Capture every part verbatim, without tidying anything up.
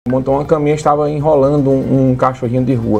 montou uma caminha e estava enrolando um, um cachorrinho de rua.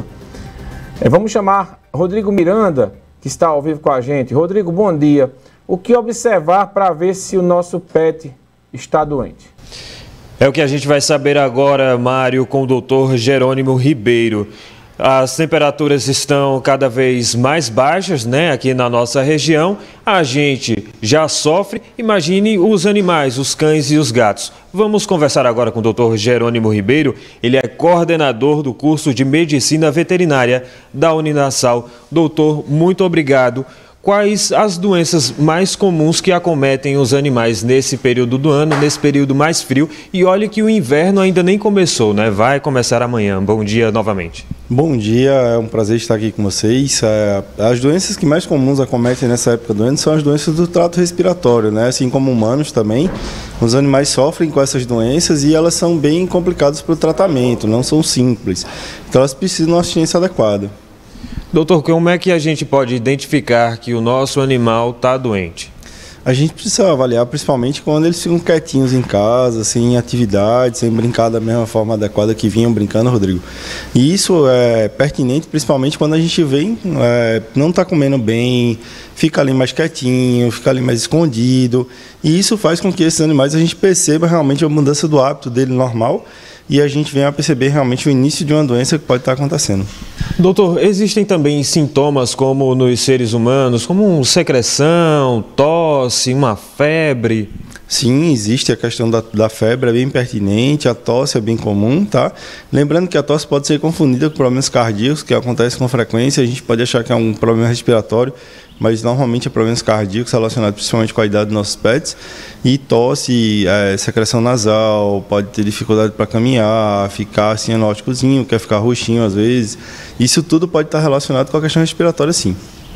É, vamos chamar Rodrigo Miranda, que está ao vivo com a gente. Rodrigo, bom dia. O que observar para ver se o nosso pet está doente? É o que a gente vai saber agora, Mário, com o doutor Jerônimo Ribeiro. As temperaturas estão cada vez mais baixas, né, aqui na nossa região. A gente já sofre, imagine os animais, os cães e os gatos. Vamos conversar agora com o doutor Jerônimo Ribeiro. Ele é coordenador do curso de Medicina Veterinária da Uninasal. Doutor, muito obrigado. Quais as doenças mais comuns que acometem os animais nesse período do ano, nesse período mais frio? E olha que o inverno ainda nem começou, né? Vai começar amanhã. Bom dia novamente. Bom dia, é um prazer estar aqui com vocês. As doenças que mais comuns acometem nessa época do ano são as doenças do trato respiratório, né? Assim como humanos também, os animais sofrem com essas doenças e elas são bem complicadas para o tratamento, não são simples. Então elas precisam de uma assistência adequada. Doutor, como é que a gente pode identificar que o nosso animal está doente? A gente precisa avaliar principalmente quando eles ficam quietinhos em casa, sem atividade, sem brincar da mesma forma adequada que vinham brincando, Rodrigo. E isso é pertinente principalmente quando a gente vê, é, não está comendo bem, fica ali mais quietinho, fica ali mais escondido. E isso faz com que esses animais a gente perceba realmente a mudança do hábito dele normal e a gente venha a perceber realmente o início de uma doença que pode estar acontecendo. Doutor, existem também sintomas como nos seres humanos, como secreção, tosse, uma febre? Sim, existe a questão da, da febre, é bem pertinente, a tosse é bem comum, tá? Lembrando que a tosse pode ser confundida com problemas cardíacos, que acontece com frequência, a gente pode achar que é um problema respiratório, mas normalmente é problemas cardíacos relacionados principalmente com a idade dos nossos pets. E tosse, é, secreção nasal, pode ter dificuldade para caminhar, ficar assim anóticozinho, quer ficar roxinho às vezes. Isso tudo pode estar relacionado com a questão respiratória, sim.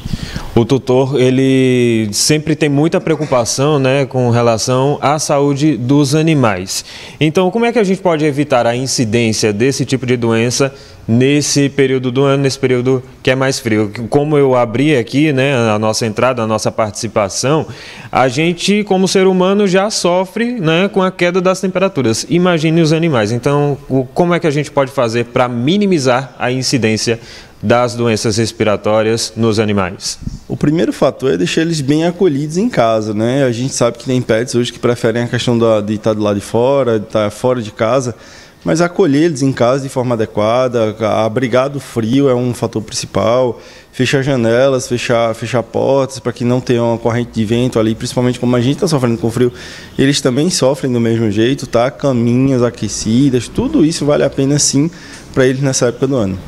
O tutor, ele sempre tem muita preocupação, né, com relação à saúde dos animais. Então, como é que a gente pode evitar a incidência desse tipo de doença nesse período do ano, nesse período que é mais frio? Como eu abri aqui, né, a nossa entrada, a nossa participação, a gente, como ser humano, já sofre, né, com a queda das temperaturas. Imagine os animais. Então, como é que a gente pode fazer para minimizar a incidência das doenças respiratórias nos animais? O primeiro fator é deixar eles bem acolhidos em casa, né? A gente sabe que tem pets hoje que preferem a questão da, de estar do lado de fora, de estar fora de casa, mas acolher eles em casa de forma adequada, abrigar do frio é um fator principal, fechar janelas, fechar, fechar portas para que não tenha uma corrente de vento ali, principalmente como a gente está sofrendo com frio, eles também sofrem do mesmo jeito, tá? Caminhas aquecidas, tudo isso vale a pena sim para eles nessa época do ano.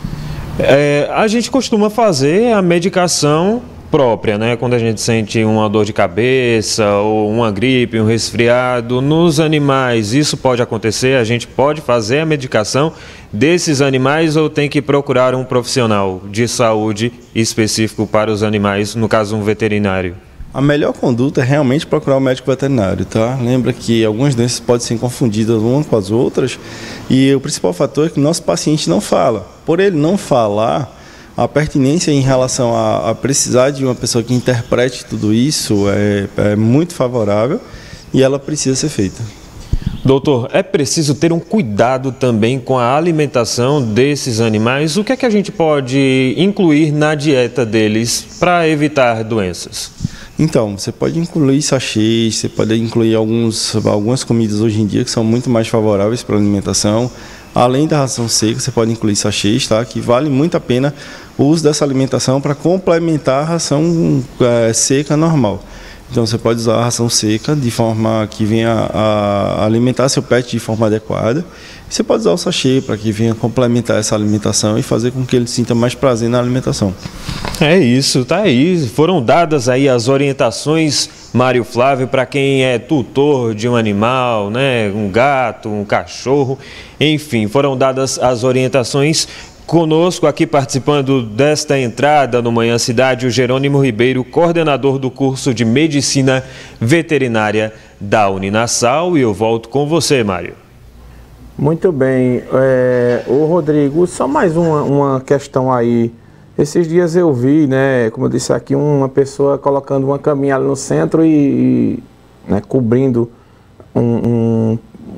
É, a gente costuma fazer a medicação própria, né? Quando a gente sente uma dor de cabeça ou uma gripe, um resfriado. Nos animais, isso pode acontecer? A gente pode fazer a medicação desses animais ou tem que procurar um profissional de saúde específico para os animais, no caso um veterinário? A melhor conduta é realmente procurar um médico veterinário, tá? Lembra que algumas doenças podem ser confundidas umas com as outras e o principal fator é que o nosso paciente não fala. Por ele não falar, a pertinência em relação a, a precisar de uma pessoa que interprete tudo isso é, é muito favorável e ela precisa ser feita. Doutor, é preciso ter um cuidado também com a alimentação desses animais. O que é que a gente pode incluir na dieta deles para evitar doenças? Então, você pode incluir sachês, você pode incluir alguns, algumas comidas hoje em dia que são muito mais favoráveis para a alimentação. Além da ração seca, você pode incluir sachês, tá? Que vale muito a pena o uso dessa alimentação para complementar a ração é, seca normal. Então, você pode usar a ração seca de forma que venha a alimentar seu pet de forma adequada. Você pode usar o sachê para que venha complementar essa alimentação e fazer com que ele sinta mais prazer na alimentação. É isso, tá aí. Foram dadas aí as orientações, Mário Flávio, para quem é tutor de um animal, né? Um gato, um cachorro, enfim, foram dadas as orientações. Conosco aqui participando desta entrada no Manhã Cidade, o Jerônimo Ribeiro, coordenador do curso de Medicina Veterinária da Uninasal. E eu volto com você, Mário. Muito bem. É, ô Rodrigo, só mais uma, uma questão aí. Esses dias eu vi, né, como eu disse aqui, uma pessoa colocando uma caminhada no centro e, e né, cobrindo um, um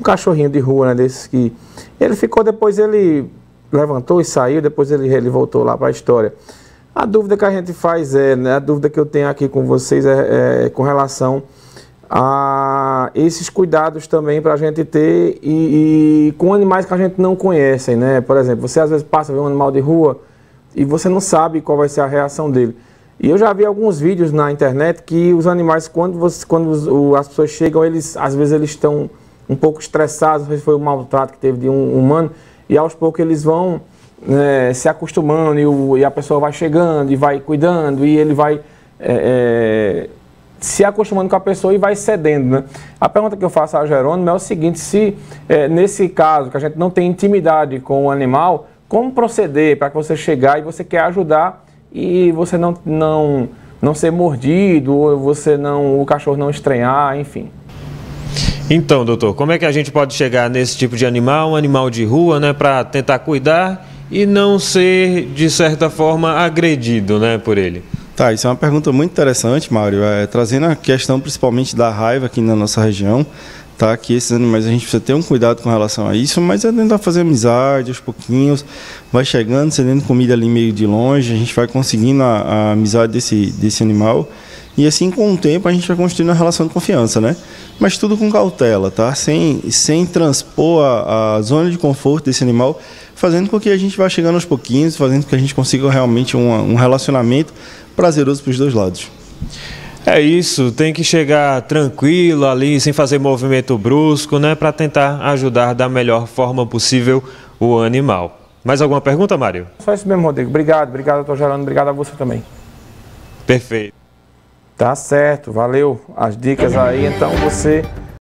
cachorrinho de rua, né, desses que... Ele ficou, depois ele levantou e saiu, depois ele, ele voltou lá para a história. A dúvida que a gente faz é, né, a dúvida que eu tenho aqui com vocês é, é com relação a esses cuidados também para a gente ter e, e com animais que a gente não conhece, né? Por exemplo, você às vezes passa a ver um animal de rua e você não sabe qual vai ser a reação dele. E eu já vi alguns vídeos na internet que os animais, quando, você, quando os, o, as pessoas chegam, eles às vezes eles estão um pouco estressados, às vezes foi o maltrato que teve de um humano, e aos poucos eles vão é, se acostumando e, o, e a pessoa vai chegando e vai cuidando e ele vai... É, é, se acostumando com a pessoa e vai cedendo, né? A pergunta que eu faço a Jerônimo é o seguinte: se é, nesse caso que a gente não tem intimidade com o animal, como proceder para que você chegar e você quer ajudar e você não, não, não ser mordido, ou você não, o cachorro não estranhar, enfim. Então, doutor, como é que a gente pode chegar nesse tipo de animal, um animal de rua, né, para tentar cuidar e não ser, de certa forma, agredido, né, por ele? Tá, isso é uma pergunta muito interessante, Mário, é, trazendo a questão principalmente da raiva aqui na nossa região, tá, que esses animais a gente precisa ter um cuidado com relação a isso, mas é tentar fazer amizade aos pouquinhos, vai chegando, cedendo comida ali meio de longe, a gente vai conseguindo a, a amizade desse, desse animal, e assim com o tempo a gente vai construindo uma relação de confiança, né? Mas tudo com cautela, tá? Sem, sem transpor a, a zona de conforto desse animal, fazendo com que a gente vá chegando aos pouquinhos, fazendo com que a gente consiga realmente um, um relacionamento prazeroso para os dois lados. É isso, tem que chegar tranquilo ali, sem fazer movimento brusco, né, para tentar ajudar da melhor forma possível o animal. Mais alguma pergunta, Mário? Só isso mesmo, Rodrigo. Obrigado, obrigado, doutor Jerônimo, obrigado a você também. Perfeito. Tá certo, valeu as dicas aí, então você